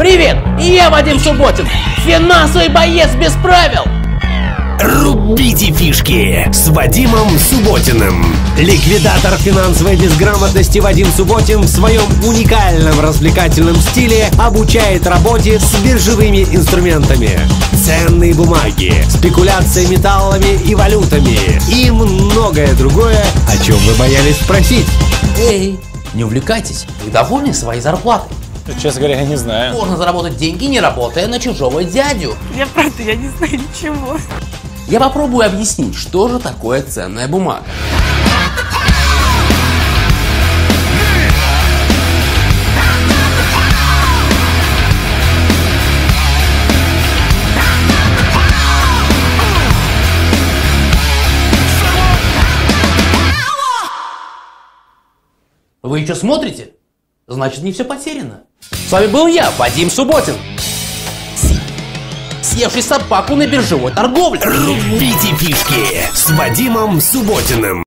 Привет, я Вадим Субботин, финансовый боец без правил. Рубите фишки с Вадимом Субботиным. Ликвидатор финансовой безграмотности Вадим Субботин в своем уникальном развлекательном стиле обучает работе с биржевыми инструментами, ценные бумаги, спекуляции металлами и валютами и многое другое, о чем вы боялись спросить. Эй, не увлекайтесь, вы довольны своей зарплатой? Честно говоря, я не знаю. Можно заработать деньги, не работая на чужого дядю. Я правда, я не знаю ничего. Я попробую объяснить, что же такое ценная бумага. Вы еще смотрите? Значит, не все потеряно. С вами был я, Вадим Субботин, съевший собаку на биржевой торговле. Рубите фишки с Вадимом Субботиным.